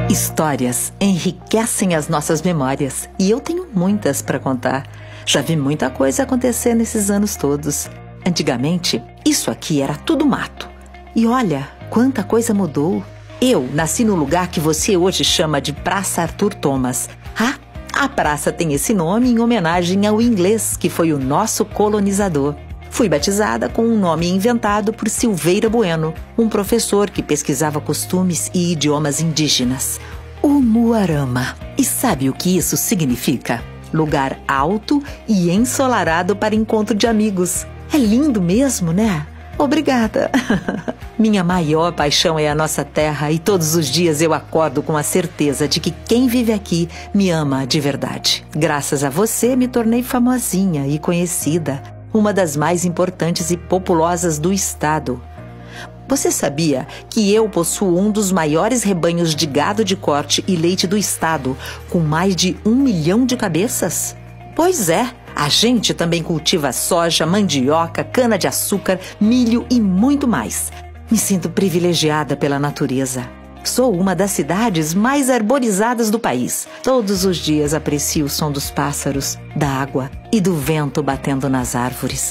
Histórias enriquecem as nossas memórias e eu tenho muitas para contar. Já vi muita coisa acontecer nesses anos todos. Antigamente, isso aqui era tudo mato. E olha, quanta coisa mudou. Eu nasci no lugar que você hoje chama de Praça Arthur Thomas. A praça tem esse nome em homenagem ao inglês, que foi o nosso colonizador. Fui batizada com um nome inventado por Silveira Bueno, um professor que pesquisava costumes e idiomas indígenas. Umuarama. E sabe o que isso significa? Lugar alto e ensolarado para encontro de amigos. É lindo mesmo, né? Obrigada. Minha maior paixão é a nossa terra e todos os dias eu acordo com a certeza de que quem vive aqui me ama de verdade. Graças a você me tornei famosinha e conhecida, uma das mais importantes e populosas do estado. Você sabia que eu possuo um dos maiores rebanhos de gado de corte e leite do estado, com mais de 1 milhão de cabeças? Pois é. A gente também cultiva soja, mandioca, cana-de-açúcar, milho e muito mais. Me sinto privilegiada pela natureza. Sou uma das cidades mais arborizadas do país. Todos os dias aprecio o som dos pássaros, da água e do vento batendo nas árvores.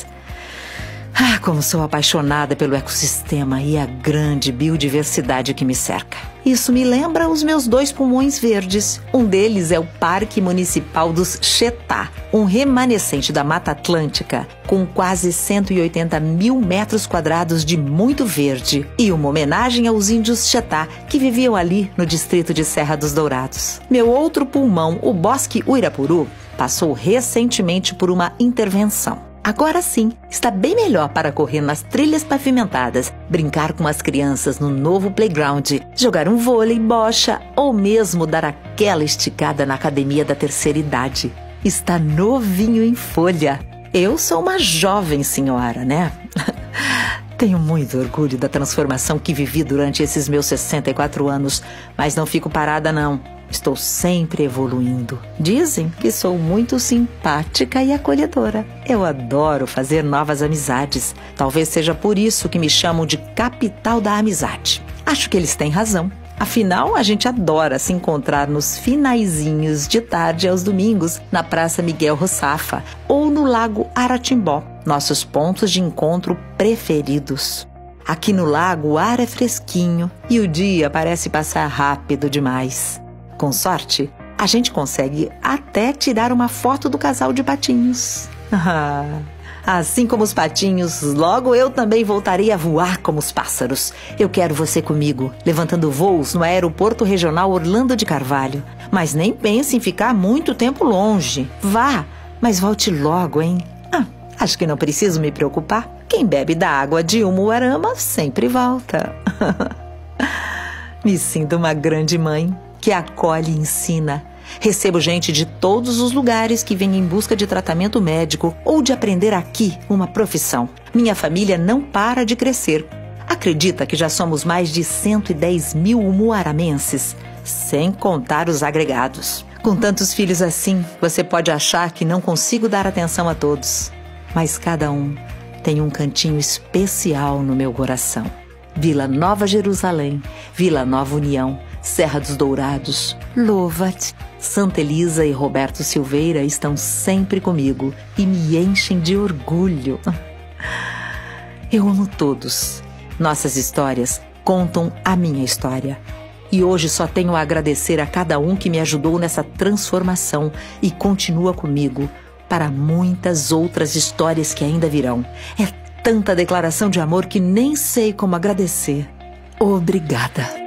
Como sou apaixonada pelo ecossistema e a grande biodiversidade que me cerca. Isso me lembra os meus 2 pulmões verdes. Um deles é o Parque Municipal dos Xetá, um remanescente da Mata Atlântica, com quase 180 mil metros quadrados de muito verde, e uma homenagem aos índios Xetá, que viviam ali no distrito de Serra dos Dourados. Meu outro pulmão, o Bosque Uirapuru, passou recentemente por uma intervenção. Agora sim, está bem melhor para correr nas trilhas pavimentadas, brincar com as crianças no novo playground, jogar um vôlei, bocha ou mesmo dar aquela esticada na academia da terceira idade. Está novinho em folha. Eu sou uma jovem senhora, né? Tenho muito orgulho da transformação que vivi durante esses meus 64 anos, mas não fico parada não. Estou sempre evoluindo. Dizem que sou muito simpática e acolhedora. Eu adoro fazer novas amizades. Talvez seja por isso que me chamam de capital da amizade. Acho que eles têm razão. Afinal, a gente adora se encontrar nos finaizinhos de tarde aos domingos na Praça Miguel Rossafa ou no Lago Aratimbó, nossos pontos de encontro preferidos. Aqui no lago o ar é fresquinho e o dia parece passar rápido demais. Com sorte, a gente consegue até tirar uma foto do casal de patinhos. Assim como os patinhos, logo eu também voltarei a voar como os pássaros. Eu quero você comigo, levantando voos no Aeroporto Regional Orlando de Carvalho. Mas nem pense em ficar muito tempo longe. Vá, mas volte logo, hein? Acho que não preciso me preocupar. Quem bebe da água de Umuarama sempre volta. Me sinto uma grande mãe que acolhe e ensina. Recebo gente de todos os lugares que vem em busca de tratamento médico ou de aprender aqui uma profissão. Minha família não para de crescer. Acredita que já somos mais de 110 mil umuaramenses, sem contar os agregados. Com tantos filhos assim, você pode achar que não consigo dar atenção a todos. Mas cada um tem um cantinho especial no meu coração. Vila Nova Jerusalém, Vila Nova União, Serra dos Dourados, Lovat, Santa Elisa e Roberto Silveira estão sempre comigo e me enchem de orgulho. Eu amo todos. Nossas histórias contam a minha história. E hoje só tenho a agradecer a cada um que me ajudou nessa transformação e continua comigo para muitas outras histórias que ainda virão. É tanta declaração de amor que nem sei como agradecer. Obrigada.